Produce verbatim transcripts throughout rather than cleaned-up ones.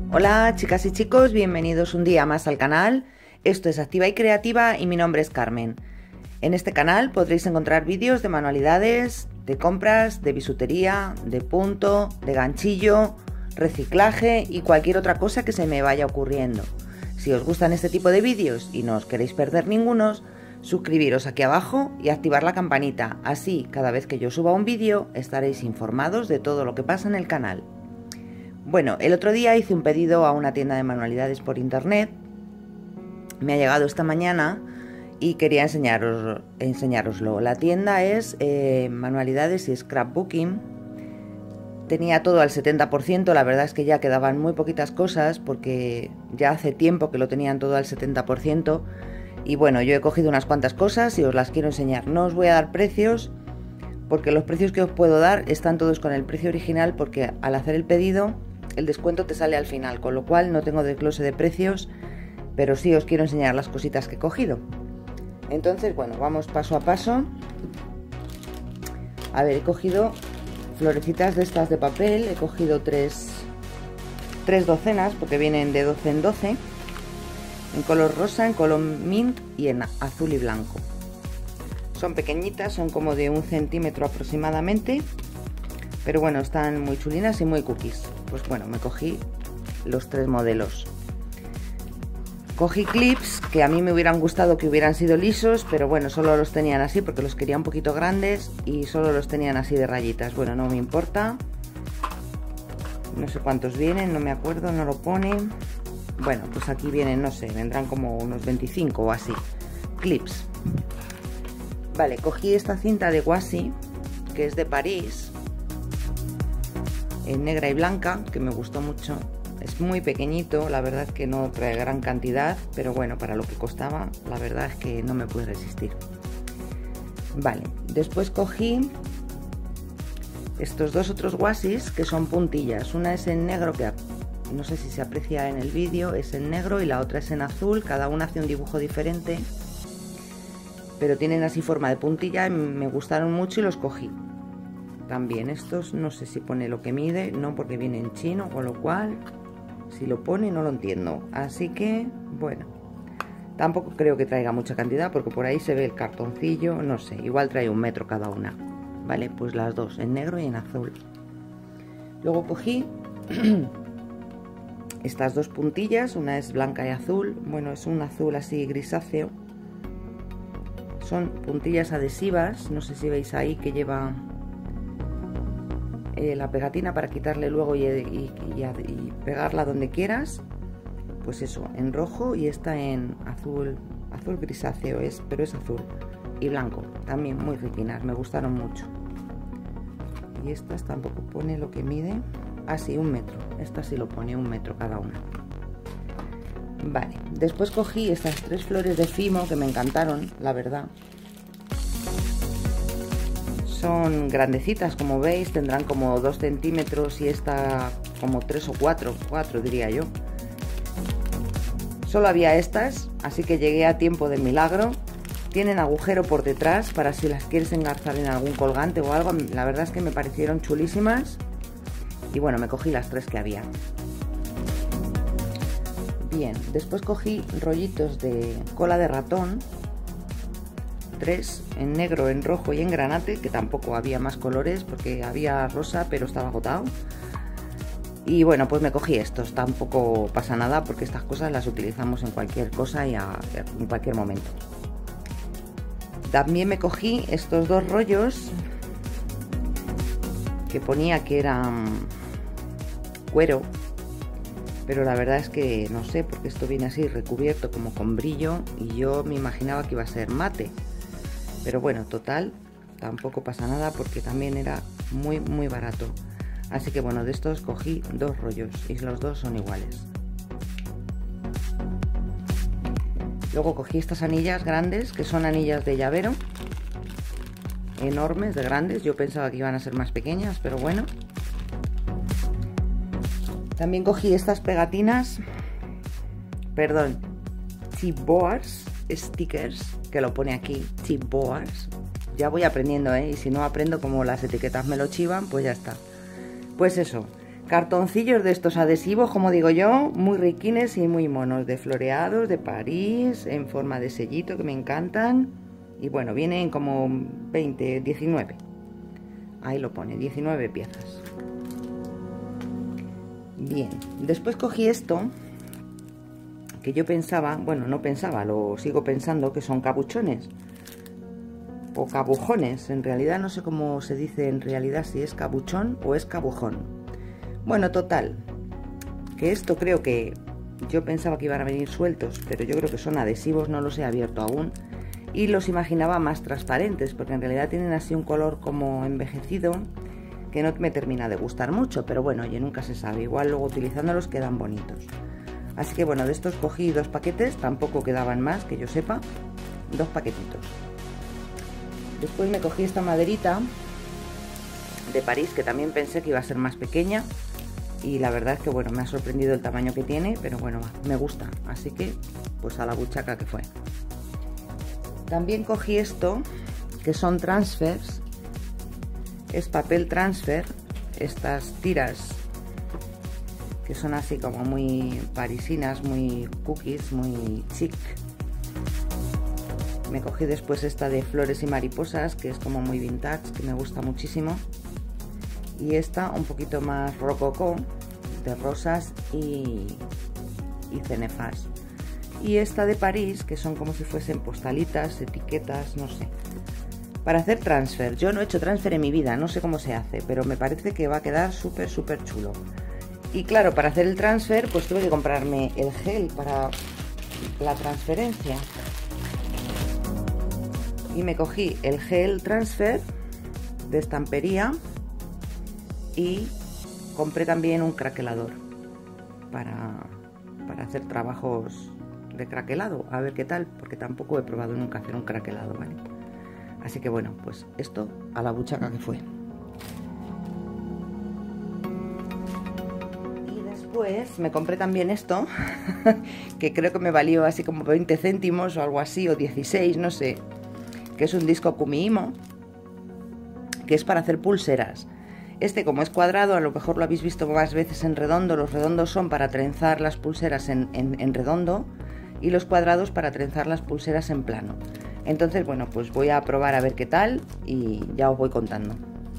Hola chicas y chicos, bienvenidos un día más al canal. Esto es Activa y Creativa y mi nombre es Carmen. En este canal podréis encontrar vídeos de manualidades, de compras, de bisutería, de punto, de ganchillo, reciclaje y cualquier otra cosa que se me vaya ocurriendo. Si os gustan este tipo de vídeos y no os queréis perder ninguno, suscribiros aquí abajo y activar la campanita. Así, cada vez que yo suba un vídeo, estaréis informados de todo lo que pasa en el canal. Bueno, el otro día hice un pedido a una tienda de manualidades por internet. Me ha llegado esta mañana y quería enseñaros, enseñároslo. La tienda es eh, Manualidades y Scrapbooking. Tenía todo al setenta por ciento, la verdad es que ya quedaban muy poquitas cosas porque ya hace tiempo que lo tenían todo al setenta por ciento. Y bueno, yo he cogido unas cuantas cosas y os las quiero enseñar. No os voy a dar precios porque los precios que os puedo dar están todos con el precio original, porque al hacer el pedido el descuento te sale al final, con lo cual no tengo desglose de precios, pero sí os quiero enseñar las cositas que he cogido. Entonces, bueno, vamos paso a paso. A ver, he cogido florecitas de estas de papel, he cogido tres, tres docenas porque vienen de doce en doce, en color rosa, en color mint y en azul y blanco. Son pequeñitas, son como de un centímetro aproximadamente, pero bueno, están muy chulinas y muy cookies. Pues bueno, me cogí los tres modelos. Cogí clips que a mí me hubieran gustado que hubieran sido lisos, pero bueno, solo los tenían así porque los quería un poquito grandes y solo los tenían así de rayitas. Bueno, no me importa. No sé cuántos vienen, no me acuerdo, no lo ponen. Bueno, pues aquí vienen, no sé, vendrán como unos veinticinco o así. Clips. Vale, cogí esta cinta de washi, que es de París, en negra y blanca, que me gustó mucho. Es muy pequeñito, la verdad es que no trae gran cantidad, pero bueno, para lo que costaba, la verdad es que no me pude resistir. Vale, después cogí estos dos otros washis que son puntillas. Una es en negro, que no sé si se aprecia en el vídeo, es en negro, y la otra es en azul. Cada una hace un dibujo diferente, pero tienen así forma de puntilla y me gustaron mucho y los cogí. También estos no sé si pone lo que mide, no, porque viene en chino, con lo cual si lo pone no lo entiendo. Así que bueno, tampoco creo que traiga mucha cantidad porque por ahí se ve el cartoncillo, no sé, igual trae un metro cada una. Vale, pues las dos, en negro y en azul. Luego cogí estas dos puntillas, una es blanca y azul. Bueno, es un azul así grisáceo. Son puntillas adhesivas, no sé si veis ahí que lleva eh, la pegatina para quitarle luego y, y, y, y pegarla donde quieras. Pues eso, en rojo, y esta en azul, azul grisáceo es, pero es azul y blanco, también muy retinas, me gustaron mucho. Y estas tampoco pone lo que mide, así ah, un metro, esta sí lo pone, un metro cada una. Vale, después cogí estas tres flores de Fimo que me encantaron, la verdad. Son grandecitas, como veis, tendrán como dos centímetros y esta como tres o cuatro, cuatro diría yo. Solo había estas, así que llegué a tiempo de milagro. Tienen agujero por detrás para si las quieres engarzar en algún colgante o algo. La verdad es que me parecieron chulísimas. Y bueno, me cogí las tres que había. Bien, después cogí rollitos de cola de ratón, tres, en negro, en rojo y en granate, que tampoco había más colores porque había rosa pero estaba agotado. Y bueno, pues me cogí estos, tampoco pasa nada porque estas cosas las utilizamos en cualquier cosa y a, en cualquier momento. También me cogí estos dos rollos que ponía que eran cuero, pero la verdad es que no sé, porque esto viene así recubierto como con brillo y yo me imaginaba que iba a ser mate, pero bueno, total, tampoco pasa nada porque también era muy muy barato. Así que bueno, de estos cogí dos rollos y los dos son iguales. Luego cogí estas anillas grandes, que son anillas de llavero, enormes, de grandes. Yo pensaba que iban a ser más pequeñas, pero bueno. También cogí estas pegatinas, perdón, chipboards, stickers, que lo pone aquí, chipboards. Ya voy aprendiendo, ¿eh? Y si no aprendo como las etiquetas me lo chivan, pues ya está. Pues eso, Cartoncillos de estos adhesivos, como digo yo, muy riquines y muy monos, de floreados, de París, en forma de sellito, que me encantan. Y bueno, vienen como veinte, diecinueve. Ahí lo pone, diecinueve piezas. Bien, después cogí esto, que yo pensaba, bueno, no pensaba, lo sigo pensando, que son cabuchones. O cabujones, en realidad no sé cómo se dice en realidad, si es cabuchón o es cabujón. Bueno, total, que esto creo que yo pensaba que iban a venir sueltos, pero yo creo que son adhesivos, no los he abierto aún, y los imaginaba más transparentes, porque en realidad tienen así un color como envejecido, que no me termina de gustar mucho, pero bueno, oye, nunca se sabe, igual luego utilizándolos quedan bonitos. Así que bueno, de estos cogí dos paquetes, tampoco quedaban más, que yo sepa, dos paquetitos. Después me cogí esta maderita de París, que también pensé que iba a ser más pequeña, y la verdad es que bueno, me ha sorprendido el tamaño que tiene, pero bueno, me gusta, así que pues a la buchaca que fue. También cogí esto, que son transfers, es papel transfer, estas tiras que son así como muy parisinas, muy cookies, muy chic. Me cogí después esta de flores y mariposas, que es como muy vintage, que me gusta muchísimo. Y esta un poquito más rococó, de rosas y, y cenefas. Y esta de París, que son como si fuesen postalitas, etiquetas, no sé. Para hacer transfer, yo no he hecho transfer en mi vida, no sé cómo se hace, pero me parece que va a quedar súper, súper chulo. Y claro, para hacer el transfer, pues tuve que comprarme el gel para la transferencia. Y me cogí el gel transfer de estampería y compré también un craquelador para, para hacer trabajos de craquelado, a ver qué tal, porque tampoco he probado nunca hacer un craquelado, ¿vale? Así que bueno, pues esto a la buchaca que fue. Y después me compré también esto, que creo que me valió así como veinte céntimos o algo así, o dieciséis, no sé, que es un disco Kumiimo, que es para hacer pulseras. Este, como es cuadrado, a lo mejor lo habéis visto más veces en redondo. Los redondos son para trenzar las pulseras en, en, en redondo, y los cuadrados para trenzar las pulseras en plano. Entonces, bueno, pues voy a probar a ver qué tal y ya os voy contando.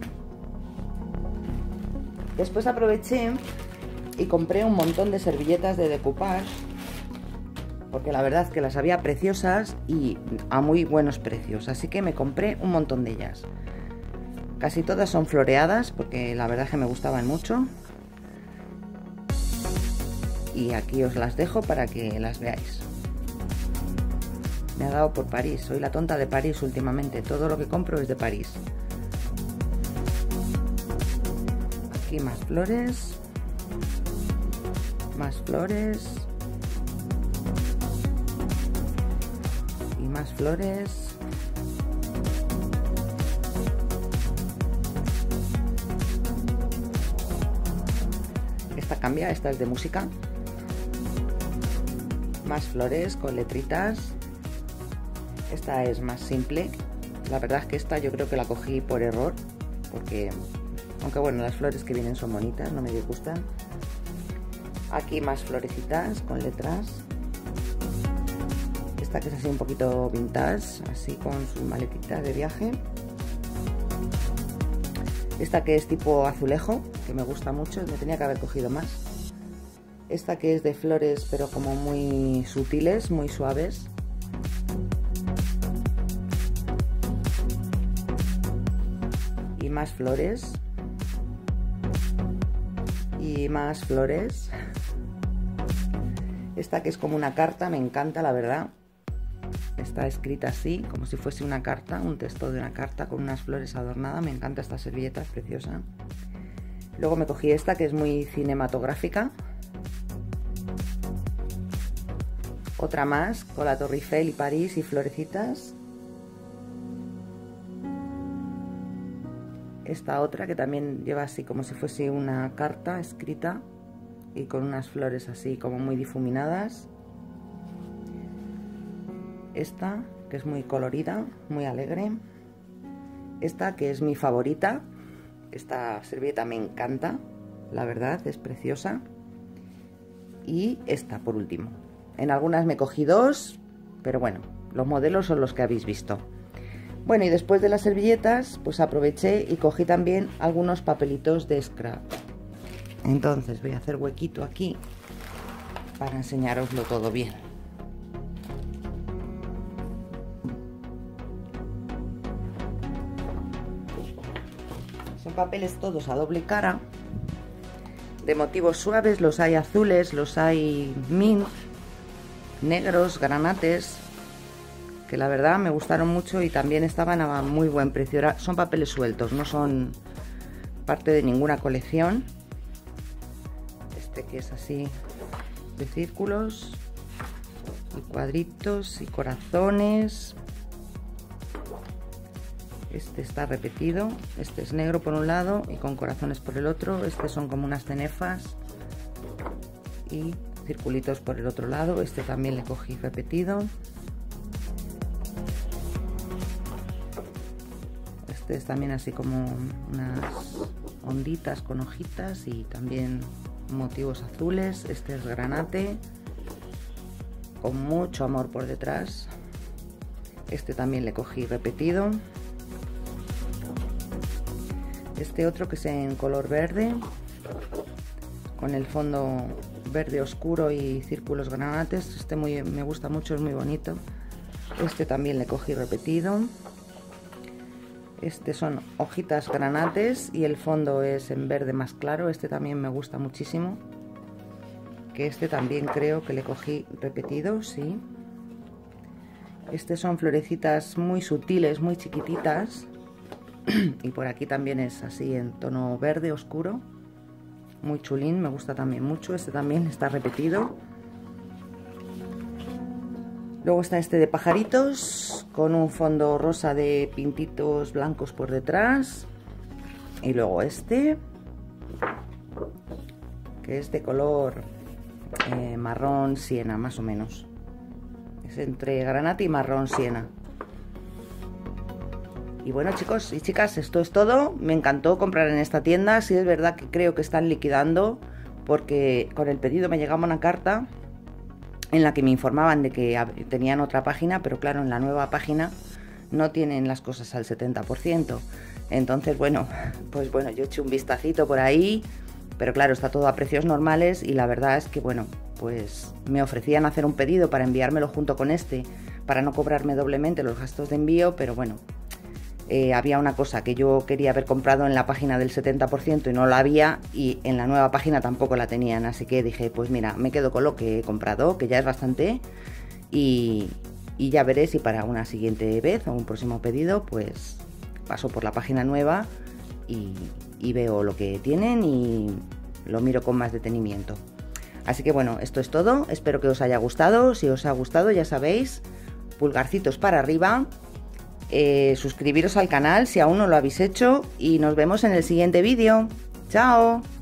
Después aproveché y compré un montón de servilletas de decoupage, porque la verdad es que las había preciosas y a muy buenos precios, así que me compré un montón de ellas. Casi todas son floreadas, porque la verdad es que me gustaban mucho. Y aquí os las dejo para que las veáis. Me ha dado por París, soy la tonta de París últimamente, todo lo que compro es de París. Aquí más flores, más flores y más flores. Esta cambia, esta es de música. Más flores con letritas. Esta es más simple. La verdad es que esta yo creo que la cogí por error, porque aunque bueno, las flores que vienen son bonitas, no me disgustan. Aquí más florecitas con letras. Esta que es así un poquito vintage, así con sus maletitas de viaje. Esta que es tipo azulejo, que me gusta mucho, me tenía que haber cogido más. Esta que es de flores, pero como muy sutiles, muy suaves. Y más flores. Y más flores. Esta que es como una carta, me encanta, la verdad. Está escrita así, como si fuese una carta, un texto de una carta con unas flores adornadas. Me encanta esta servilleta, es preciosa. Luego me cogí esta que es muy cinematográfica. Otra más con la Torre Eiffel y París y florecitas. Esta otra que también lleva así como si fuese una carta escrita y con unas flores así como muy difuminadas. Esta que es muy colorida, muy alegre. Esta que es mi favorita. Esta servilleta me encanta. la verdad es preciosa. Y esta por último. En algunas me cogí dos, pero bueno, los modelos son los que habéis visto. Bueno, y después de las servilletas, pues aproveché y cogí también algunos papelitos de scrap. Entonces voy a hacer huequito aquí para enseñaroslo todo bien. Son papeles todos a doble cara, de motivos suaves, los hay azules, los hay mint, negros, granates, que la verdad me gustaron mucho y también estaban a muy buen precio. Son papeles sueltos, no son parte de ninguna colección. Este que es así de círculos y cuadritos y corazones. Este está repetido, este es negro por un lado y con corazones por el otro. Este son como unas cenefas y circulitos por el otro lado. Este también le cogí repetido. Este es también así como unas onditas con hojitas y también motivos azules. Este es granate con mucho amor por detrás. Este también le cogí repetido. Este otro que es en color verde, con el fondo verde oscuro y círculos granates. Este muy, me gusta mucho, es muy bonito. Este también le cogí repetido. Este son hojitas granates y el fondo es en verde más claro. Este también me gusta muchísimo. Que este también creo que le cogí repetido, sí. Este son florecitas muy sutiles, muy chiquititas. Y por aquí también es así en tono verde oscuro, muy chulín, me gusta también mucho. Este también está repetido. Luego está este de pajaritos con un fondo rosa de pintitos blancos por detrás. Y luego este que es de color eh, marrón siena, más o menos. Es entre granate y marrón siena. Y bueno, chicos y chicas, esto es todo. Me encantó comprar en esta tienda. Sí es verdad que creo que están liquidando, porque con el pedido me llegaba una carta en la que me informaban de que tenían otra página, pero claro, en la nueva página no tienen las cosas al setenta por ciento. Entonces, bueno, pues bueno, yo eché un vistacito por ahí, pero claro, está todo a precios normales y la verdad es que, bueno, pues me ofrecían hacer un pedido para enviármelo junto con este, para no cobrarme doblemente los gastos de envío, pero bueno, Eh, había una cosa que yo quería haber comprado en la página del setenta por ciento y no la había, y en la nueva página tampoco la tenían, así que dije, pues mira, me quedo con lo que he comprado, que ya es bastante, y, y ya veré si para una siguiente vez o un próximo pedido pues paso por la página nueva y, y veo lo que tienen y lo miro con más detenimiento. Así que bueno, esto es todo, espero que os haya gustado. Si os ha gustado, ya sabéis, pulgarcitos para arriba. Eh, suscribiros al canal si aún no lo habéis hecho y nos vemos en el siguiente vídeo. ¡Chao!